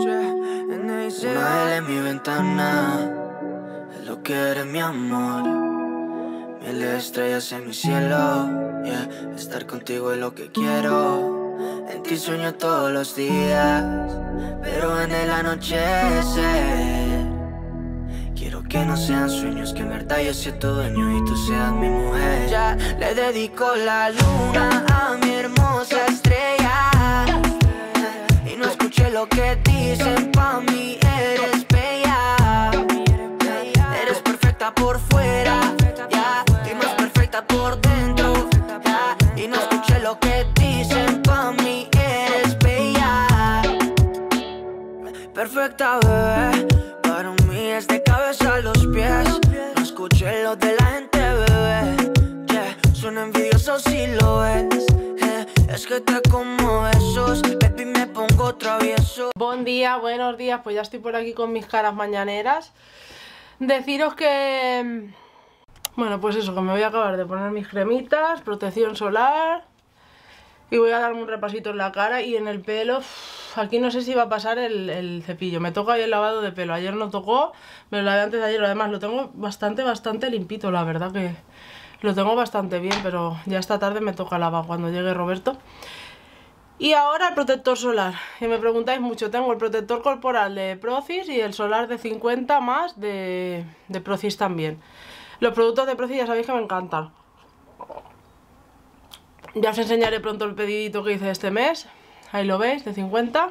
Una L en mi ventana es lo que eres, mi amor. Miles de estrellas en mi cielo, yeah. Estar contigo es lo que quiero. En ti sueño todos los días, pero en el anochecer quiero que no sean sueños, que en verdad yo sea tu dueño y tú seas mi mujer. Ya le dedico la luna a mi hermosa estrella, y no escuché lo que dicen, pa' mí eres bella. Eres perfecta por fuera, yeah, y más perfecta por dentro, yeah. Y no escuché lo que dicen, pa' mí eres bella. Perfecta, bebé, para mí es de cabeza a los pies. No escuché lo de la gente, bebé, yeah. Son envidiosos si lo ves, es que te como besos, baby, me pongo travieso. Buen día, buenos días, pues ya estoy por aquí con mis caras mañaneras. Deciros que... Bueno, pues eso, que me voy a acabar de poner mis cremitas, protección solar. Y voy a darme un repasito en la cara y en el pelo. Aquí no sé si va a pasar el cepillo. Me toca hoy el lavado de pelo. Ayer no tocó, me lo lavé antes de ayer. Además lo tengo bastante limpito, la verdad que lo tengo bastante bien. Pero ya esta tarde me toca lavar cuando llegue Roberto. Y ahora el protector solar, que me preguntáis mucho. Tengo el protector corporal de Procis y el solar de 50 más de Procis también. Los productos de Procis ya sabéis que me encantan. Ya os enseñaré pronto el pedidito que hice este mes. Ahí lo veis, de 50.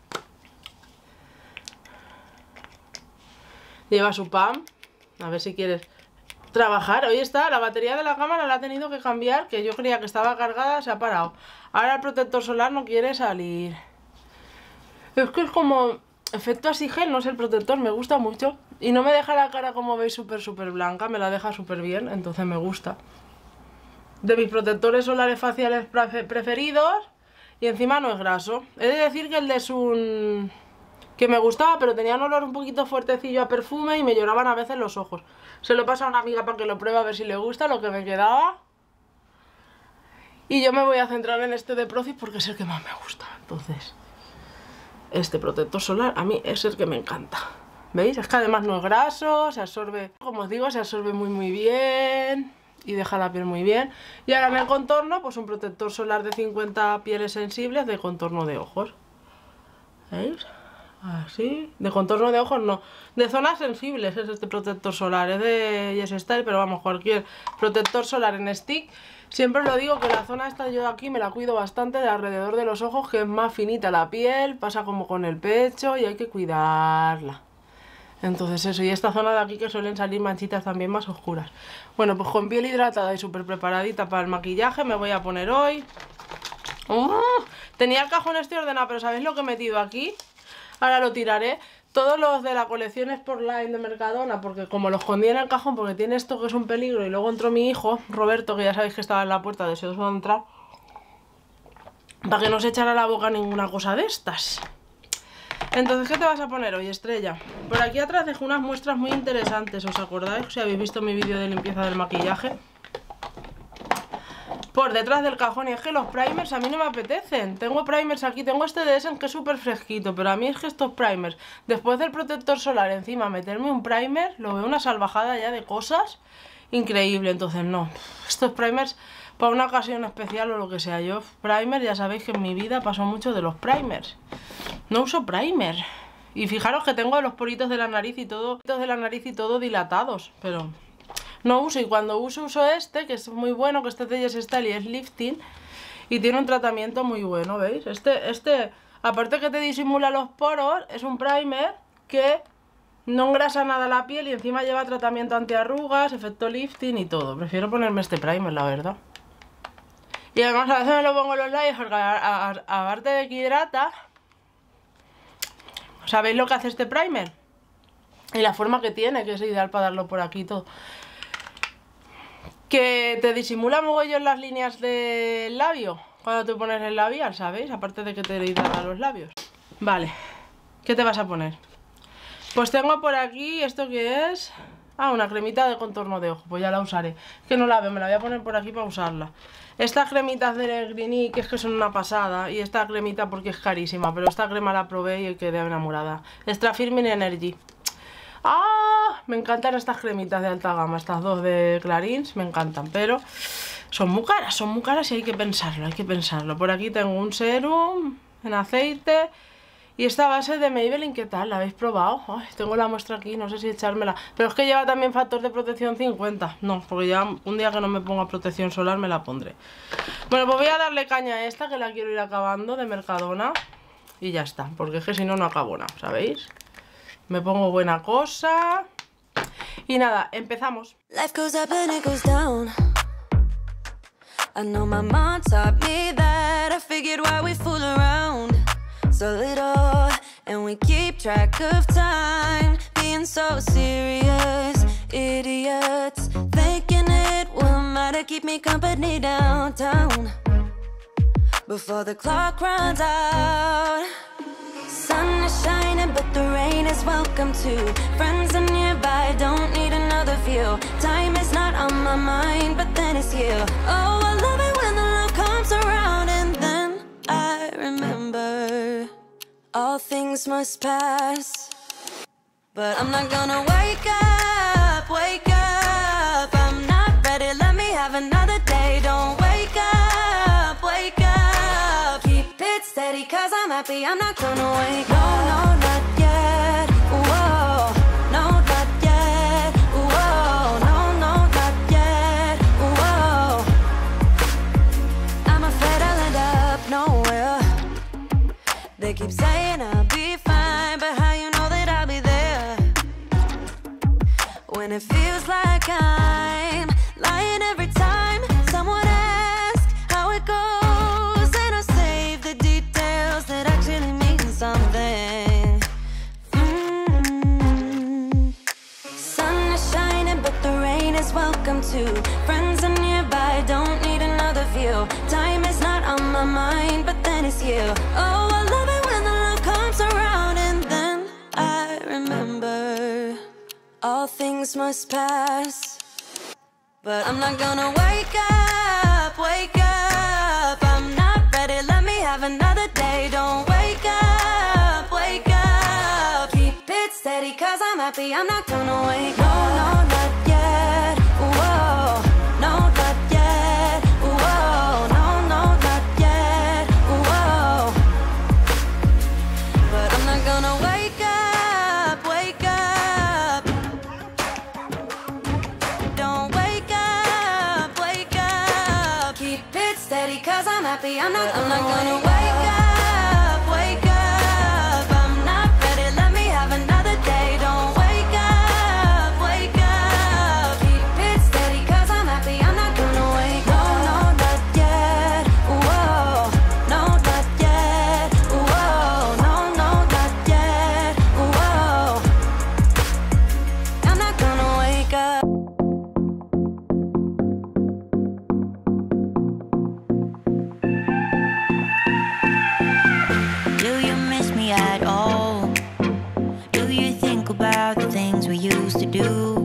Lleva su pan. A ver si quieres trabajar. Hoy está, la batería de la cámara la ha tenido que cambiar, que yo creía que estaba cargada, se ha parado. Ahora el protector solar no quiere salir. Es que es como efecto así gel, no sé, el protector me gusta mucho. Y no me deja la cara, como veis, súper blanca, me la deja súper bien, entonces me gusta. De mis protectores solares faciales preferidos, y encima no es graso. He de decir que el de Sun, que me gustaba, pero tenía un olor un poquito fuertecillo a perfume y me lloraban a veces los ojos. Se lo pasa a una amiga para que lo pruebe a ver si le gusta lo que me quedaba. Y yo me voy a centrar en este de Procis porque es el que más me gusta. Entonces, este protector solar a mí es el que me encanta. ¿Veis? Es que además no es graso, se absorbe, como os digo, se absorbe muy bien. Y deja la piel muy bien. Y ahora en el contorno, pues un protector solar de 50 pieles sensibles de contorno de ojos. ¿Veis? Así. De contorno de ojos no. De zonas sensibles es este protector solar. Es de Yes Style, pero vamos, cualquier protector solar en stick. Siempre lo digo que la zona esta yo aquí me la cuido bastante de alrededor de los ojos, que es más finita la piel, pasa como con el pecho y hay que cuidarla. Entonces eso, y esta zona de aquí que suelen salir manchitas también más oscuras. Bueno, pues con piel hidratada y súper preparadita para el maquillaje me voy a poner hoy. Tenía el cajón este ordenado, pero ¿sabéis lo que he metido aquí? Ahora lo tiraré. Todos los de la colección Sportline de Mercadona, porque como lo escondí en el cajón porque tiene esto que es un peligro, y luego entró mi hijo, Roberto, que ya sabéis que estaba en la puerta deseoso de entrar, para que no se echara a la boca ninguna cosa de estas. Entonces, ¿qué te vas a poner hoy, Estrella? Por aquí atrás dejo unas muestras muy interesantes, ¿os acordáis? Si habéis visto mi vídeo de limpieza del maquillaje. Por detrás del cajón, y es que los primers a mí no me apetecen. Tengo primers aquí, tengo este de Essence que es súper fresquito, pero a mí es que estos primers, después del protector solar encima, meterme un primer, lo veo una salvajada ya de cosas increíble. Entonces no, estos primers para una ocasión especial o lo que sea. Yo primer, ya sabéis que en mi vida pasó mucho de los primers. No uso primer. Y fijaros que tengo los poritos de la nariz y todo dilatados, pero no uso. Y cuando uso este, que es muy bueno, que este es de Yes Style y es lifting, y tiene un tratamiento muy bueno, ¿veis? Este, aparte que te disimula los poros, es un primer que no engrasa nada la piel y encima lleva tratamiento antiarrugas, efecto lifting y todo. Prefiero ponerme este primer, la verdad. Y además a veces me lo pongo en los labios porque aparte de que hidrata. ¿Sabéis lo que hace este primer? Y la forma que tiene, que es ideal para darlo por aquí y todo. Que te disimula mogollón las líneas del labio cuando te pones el labial, ¿sabéis? Aparte de que te hidrata los labios. Vale, ¿qué te vas a poner? Pues tengo por aquí esto que es... Ah, una cremita de contorno de ojo, pues ya la usaré. Es que no la veo, me la voy a poner por aquí para usarla. Estas cremitas de Negrini, que es que son una pasada. Y esta cremita porque es carísima, pero esta crema la probé y quedé enamorada. Extra Firming Energy. ¡Ah! Me encantan estas cremitas de alta gama, estas dos de Clarins, me encantan, pero son muy caras y hay que pensarlo. Por aquí tengo un serum en aceite y esta base de Maybelline, ¿qué tal? ¿La habéis probado? Ay, tengo la muestra aquí, no sé si echármela, pero es que lleva también factor de protección 50. No, porque ya un día que no me ponga protección solar me la pondré. Bueno, pues voy a darle caña a esta, que la quiero ir acabando, de Mercadona, y ya está, porque es que si no, no acabo nada, ¿sabéis? Me pongo buena cosa. Y nada, empezamos. Life goes up and it goes down. I know my mom taught me that. I figured why we fool around so little, and we keep track of time, being so serious, idiots, thinking it will matter, keep me company downtown before the clock runs out. Sun is shining, but the rain is welcome too. Friends are nearby, don't need another view. Time is not on my mind, but then it's you. Oh, I love it when the love comes around, and then I remember all things must pass. But I'm not gonna wake up, wake up. I'm not ready, let me have another day. Don't wake up, wake up. Keep it steady, cause I'm happy, I'm not gonna wake up. No, no, not yet, whoa. No, not yet, whoa. No, no, not yet, whoa. I'm afraid I'll end up nowhere. They keep saying I'll be fine, but how you know that I'll be there when it feels like I'm lying every time someone asks how it goes, and I save the details that actually mean something. Sun is shining, but the rain is welcome too. Friends are nearby, don't need another view. Time is not on my mind, but then it's you. Oh, I love it when the love comes around, and then I remember all things must pass. But I'm not gonna wake up, wake up. I'm not ready, let me have another day. Don't wake up, wake up. Keep it steady, cause I'm happy, I'm not gonna wake up. No, no, not yet, whoa. No, not yet, whoa. No, no, not yet, whoa. But I'm not gonna wake up, wake up. Don't wake up, wake up. Keep it steady, cause I'm happy, I'm not gonna wake up, wake up. I'm not ready, let me have another day. Don't wake up, wake up. Keep it steady, cause I'm happy, I'm not gonna wake up. No, no, not yet, whoa. No, not yet, whoa. No, no, not yet, whoa. I'm not gonna wake up. Do you miss me at all? Do you think about the things we used to do?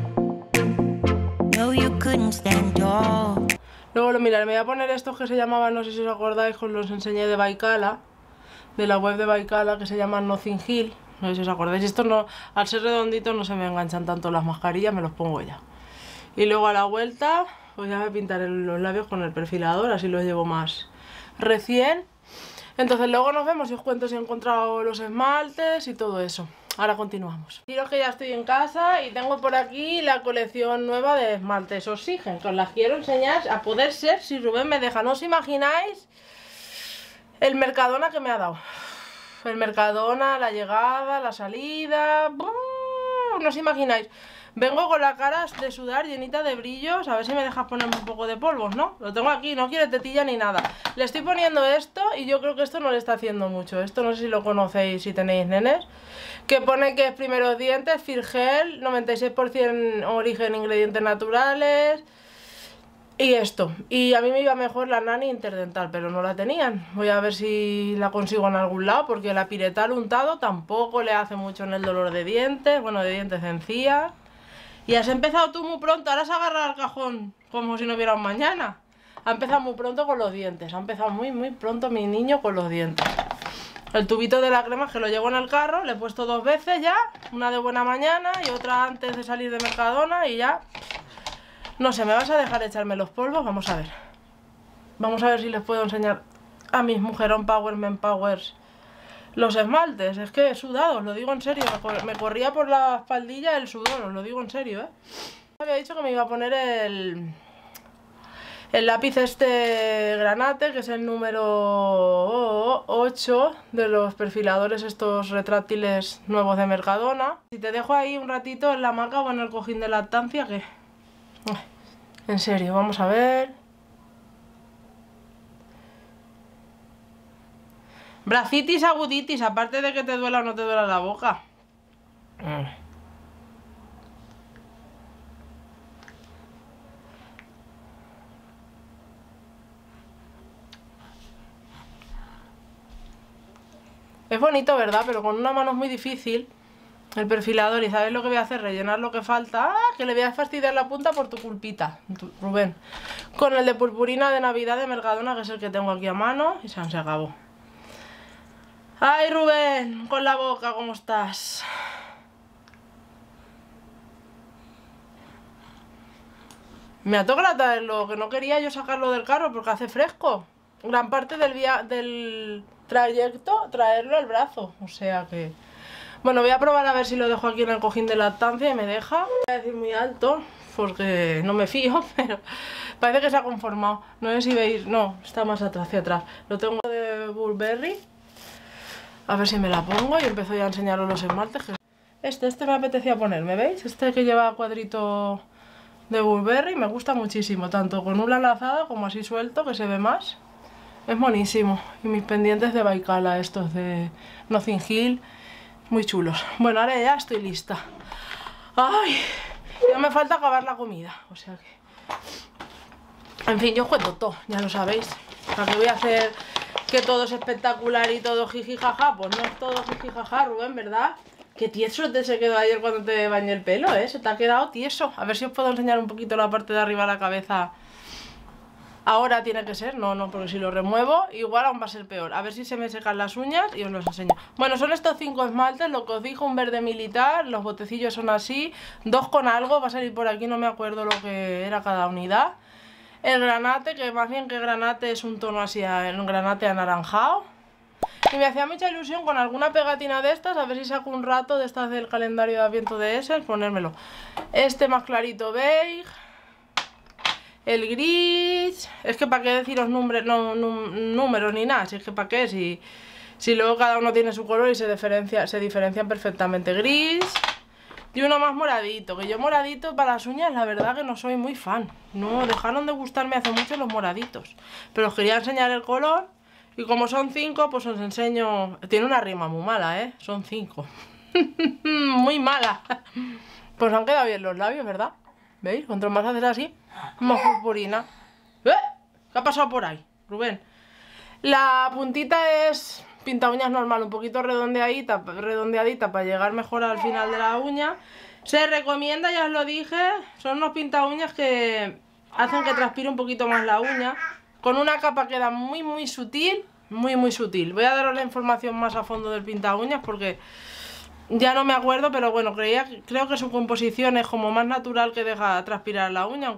No, you couldn't stand tall. Luego lo miraré, me voy a poner estos que se llamaban, no sé si os acordáis, os los enseñé de Baikala, de la web de Baikala, que se llaman Nothing Hill. No sé si os acordáis, estos no, al ser redonditos no se me enganchan tanto las mascarillas, me los pongo ya. Y luego a la vuelta, pues ya me pintaré los labios con el perfilador, así los llevo más recién. Entonces luego nos vemos y os cuento si he encontrado los esmaltes y todo eso. Ahora continuamos. Deciros que ya estoy en casa y tengo por aquí la colección nueva de esmaltes Oxygen, que os las quiero enseñar a poder ser si Rubén me deja. No os imagináis el Mercadona que me ha dado. El Mercadona, la llegada, la salida... No os imagináis. Vengo con la cara de sudar llenita de brillos. A ver si me dejas ponerme un poco de polvos, ¿no? Lo tengo aquí, no quiere tetilla ni nada. Le estoy poniendo esto y yo creo que esto no le está haciendo mucho. Esto no sé si lo conocéis, si tenéis nenes. Que pone que es primeros dientes, Firgel, 96% origen ingredientes naturales. Y esto. Y a mí me iba mejor la Nani Interdental, pero no la tenían. Voy a ver si la consigo en algún lado, porque la Piretal untado tampoco le hace mucho en el dolor de dientes. Bueno, de dientes de encía. Y has empezado tú muy pronto, ahora se agarra al cajón como si no hubiera un mañana. Ha empezado muy pronto con los dientes, ha empezado muy pronto mi niño con los dientes. El tubito de la crema que lo llevo en el carro, le he puesto 2 veces ya, una de buena mañana y otra antes de salir de Mercadona y ya. No sé, ¿me vas a dejar echarme los polvos? Vamos a ver. Vamos a ver si les puedo enseñar a mis mujerón Power Men Powers los esmaltes. Es que he sudado, os lo digo en serio, me corría por la espaldilla el sudor, os lo digo en serio, ¿eh? Había dicho que me iba a poner el lápiz este granate, que es el número 8 de los perfiladores estos retráctiles nuevos de Mercadona. Si te dejo ahí un ratito en la hamaca o en el cojín de lactancia, que... En serio, vamos a ver... Bracitis aguditis, aparte de que te duela o no te duela la boca. Es bonito, ¿verdad? Pero con una mano es muy difícil el perfilador. ¿Y sabes lo que voy a hacer? Rellenar lo que falta. ¡Ah! Que le voy a fastidiar la punta por tu culpita, Rubén. Con el de purpurina de Navidad de Mercadona, que es el que tengo aquí a mano. Y se acabó. ¡Ay, Rubén! Con la boca, ¿cómo estás? Me ha tocado traerlo, que no quería yo sacarlo del carro porque hace fresco. Gran parte del trayecto traerlo al brazo, o sea que... Bueno, voy a probar a ver si lo dejo aquí en el cojín de lactancia y me deja. Voy a decir muy alto porque no me fío, pero parece que se ha conformado. No sé si veis, no, está más atrás, hacia atrás. Lo tengo de Burberry. A ver si me la pongo y empiezo ya a enseñaros los esmaltes. Este me apetecía ponerme, ¿veis? Este que lleva cuadrito de Burberry me gusta muchísimo, tanto con una lazada como así suelto, que se ve más. Es buenísimo. Y mis pendientes de Baikala, estos de Notting Hill, muy chulos. Bueno, ahora ya estoy lista. ¡Ay! Ya me falta acabar la comida, o sea que... En fin, yo os cuento todo, ya lo sabéis. ¿Para qué voy a hacer que todo es espectacular y todo jiji jaja? Pues no es todo jiji jaja, Rubén, ¿verdad? Qué tieso te se quedó ayer cuando te bañé el pelo, ¿eh? Se te ha quedado tieso. A ver si os puedo enseñar un poquito la parte de arriba de la cabeza. Ahora tiene que ser, no, porque si lo remuevo igual aún va a ser peor. A ver si se me secan las uñas y os los enseño. Bueno, son estos 5 esmaltes, lo que os dijo, un verde militar, los botecillos son así, 2 con algo, va a salir por aquí, no me acuerdo lo que era cada unidad. El granate, que más bien que granate es un tono así, un granate anaranjado. Y me hacía mucha ilusión con alguna pegatina de estas, a ver si saco un rato de estas del calendario de Adviento de Essence, ponérmelo. Este más clarito beige. El gris, es que para qué deciros números ni nada, si es que para qué, si luego cada uno tiene su color y se diferencian perfectamente. Gris y uno más moradito, que yo moradito para las uñas la verdad que no soy muy fan. No, dejaron de gustarme hace mucho los moraditos, pero os quería enseñar el color y como son 5 pues os enseño. Tiene una rima muy mala, ¿eh? Son 5. Muy mala. Pues han quedado bien los labios, ¿verdad? ¿Veis? Cuanto más haces así, más purpurina. ¿Qué ha pasado por ahí, Rubén? La puntita es pinta uñas normal, un poquito redondeadita para llegar mejor al final de la uña. Se recomienda, ya os lo dije, son unos pinta uñas que hacen que transpire un poquito más la uña. Con una capa queda muy sutil, muy sutil. Voy a daros la información más a fondo del pinta uñas porque... ya no me acuerdo, pero bueno, creo que su composición es como más natural que deja transpirar la uña.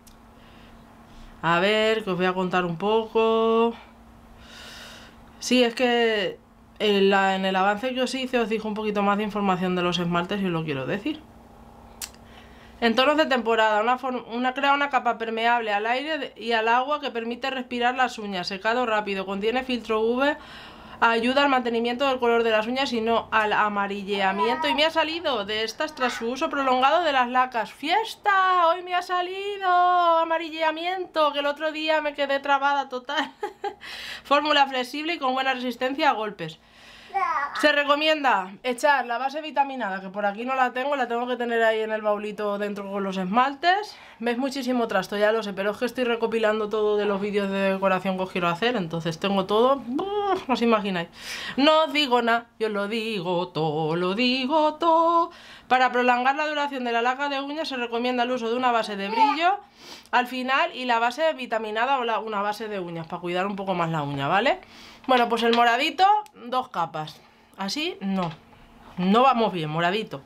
A ver, que os voy a contar un poco. Sí, es que en el avance que os hice os dijo un poquito más de información de los esmaltes y os lo quiero decir. En tonos de temporada, crea una capa permeable al aire y al agua que permite respirar las uñas, secado rápido, contiene filtro UV. Ayuda al mantenimiento del color de las uñas y no al amarilleamiento. Y me ha salido de estas tras su uso prolongado de las lacas. ¡Fiesta! Hoy me ha salido amarilleamiento, que el otro día me quedé trabada total. Fórmula flexible y con buena resistencia a golpes. Se recomienda echar la base vitaminada, que por aquí no la tengo que tener ahí en el baulito dentro con los esmaltes. Veis muchísimo trasto, ya lo sé, pero es que estoy recopilando todo de los vídeos de decoración que os quiero hacer, entonces tengo todo, no os imagináis. No os digo nada, yo lo digo todo, lo digo todo. Para prolongar la duración de la laca de uñas se recomienda el uso de una base de brillo al final y la base vitaminada o una base de uñas para cuidar un poco más la uña, ¿vale? Bueno, pues el moradito, 2 capas. Así no vamos bien, moradito.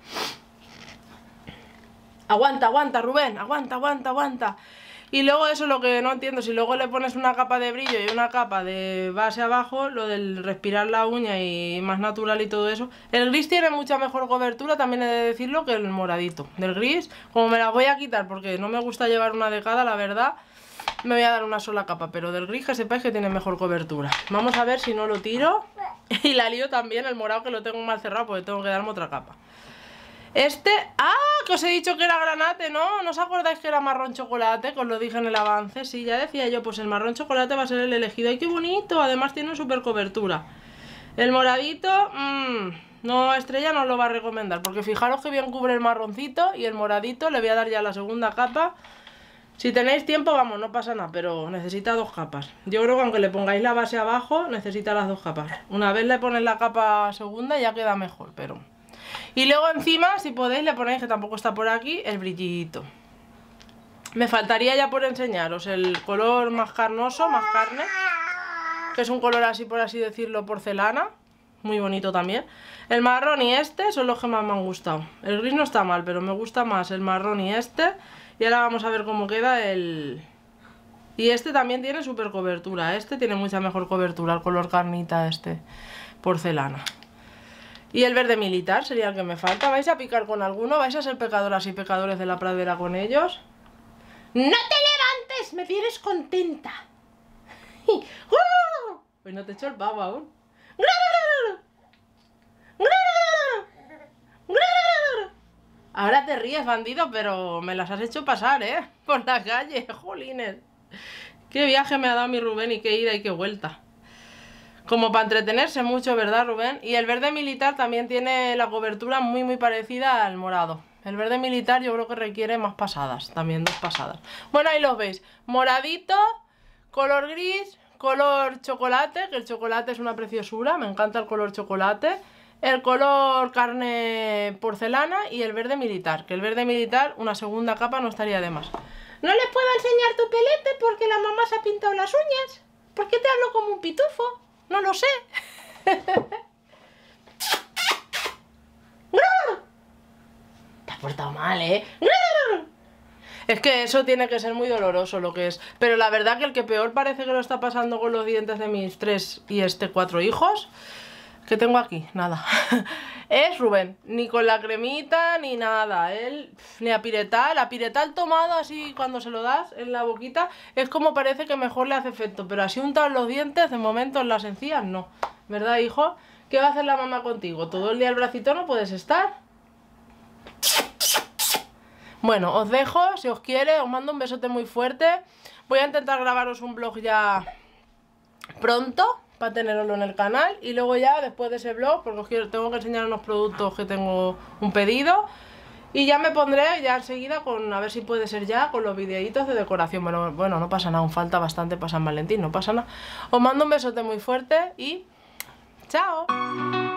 Aguanta, Rubén, aguanta. Y luego eso es lo que no entiendo, si luego le pones una capa de brillo y una capa de base abajo, lo del respirar la uña y más natural y todo eso. El gris tiene mucha mejor cobertura, también he de decirlo, que el moradito. Del gris, como me la voy a quitar porque no me gusta llevar una de cada, la verdad, me voy a dar una sola capa, pero del gris que sepáis que tiene mejor cobertura. Vamos a ver si no lo tiro. Y la lío también, el morado que lo tengo mal cerrado porque tengo que darme otra capa. Este... ¡Ah! Que os he dicho que era granate, ¿no? ¿No os acordáis que era marrón chocolate? Que os lo dije en el avance. Sí, ya decía yo, pues el marrón chocolate va a ser el elegido. ¡Ay, qué bonito! Además tiene super cobertura. El moradito... no, Estrella no lo va a recomendar, porque fijaros que bien cubre el marroncito y el moradito le voy a dar ya la segunda capa. Si tenéis tiempo, vamos, no pasa nada, pero necesita 2 capas. Yo creo que aunque le pongáis la base abajo, necesita las 2 capas. Una vez le ponéis la capa segunda ya queda mejor, pero... Y luego encima, si podéis, le ponéis, que tampoco está por aquí, el brillito. Me faltaría ya por enseñaros el color más carnoso, más carne, que es un color así, por así decirlo, porcelana. Muy bonito también. El marrón y este son los que más me han gustado. El gris no está mal, pero me gusta más el marrón y este. Y ahora vamos a ver cómo queda el... Y este también tiene súper cobertura. Este tiene mucha mejor cobertura, el color carnita este, porcelana. Y el verde militar sería el que me falta. ¿Vais a picar con alguno? ¿Vais a ser pecadoras y pecadores de la pradera con ellos? ¡No te levantes! ¡Me tienes contenta! Pues no te he hecho el pavo aún. Ahora te ríes, bandido, pero me las has hecho pasar, ¿eh? Por la calle, jolines. Qué viaje me ha dado mi Rubén y qué ida y qué vuelta. Como para entretenerse mucho, ¿verdad, Rubén? Y el verde militar también tiene la cobertura muy parecida al morado. El verde militar yo creo que requiere más pasadas, también 2 pasadas. Bueno, ahí los veis. Moradito, color gris, color chocolate, que el chocolate es una preciosura, me encanta el color chocolate. El color carne porcelana y el verde militar, que el verde militar una segunda capa no estaría de más. No les puedo enseñar tu pelete porque la mamá se ha pintado las uñas. ¿Por qué te hablo como un pitufo? No lo sé. Te has portado mal, ¿eh? Es que eso tiene que ser muy doloroso lo que es. Pero la verdad que el que peor parece que lo está pasando con los dientes de mis 3 y 4 hijos... que tengo aquí, nada. Es Rubén, ni con la cremita ni nada. Él, ni a piretal. A piretal tomado así cuando se lo das en la boquita es como parece que mejor le hace efecto. Pero así untado en los dientes, de momento en las encías no. ¿Verdad, hijo? ¿Qué va a hacer la mamá contigo? ¿Todo el día el bracito no puedes estar? Bueno, os dejo, si os quiere, os mando un besote muy fuerte. Voy a intentar grabaros un vlog ya pronto, para tenerlo en el canal. Y luego ya, después de ese vlog, porque os tengo que enseñar unos productos que tengo un pedido. Y ya me pondré ya enseguida con, a ver si puede ser ya, con los videitos de decoración. Bueno, no pasa nada, aún falta bastante para San Valentín, no pasa nada. Os mando un besote muy fuerte y... ¡chao!